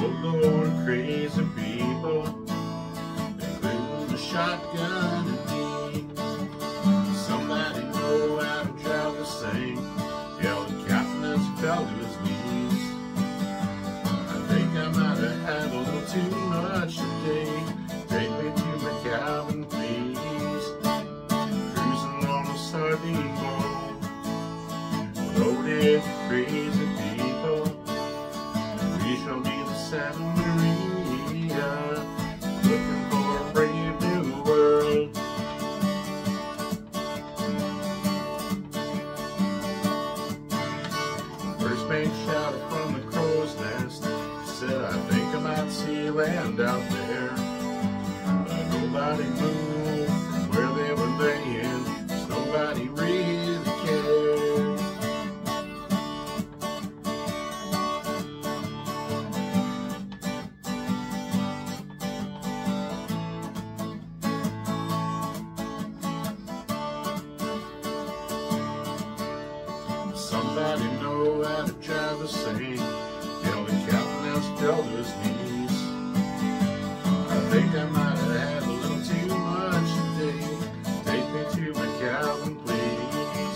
Lord, crazy people, including the shotgun and me. Somebody know how to drive this thing, yelled the captain as he fell to his knees. I think I might have had a little too much today. Take me to my cabin, please. Cruising on a sardine boat, loaded with crazy people. We shall be the Santa Maria, looking for a brave new world. First mate shouted from the crow's nest. He said, I think I might see land out there. But nobody moved from where they were laying, 'cause nobody really cared. Somebody know how to drive a thing, yelled the captain as he fell to his knees. I think I might have had a little too much today. Take me to my cabin, please.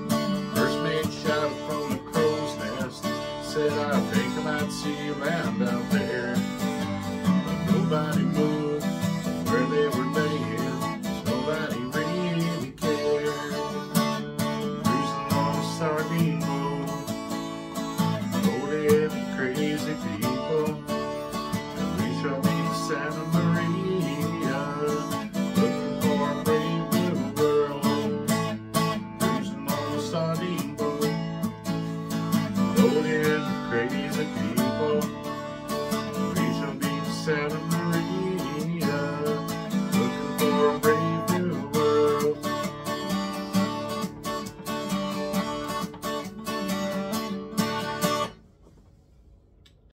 First mate shouted from the crow's nest. Said, I think I might see land out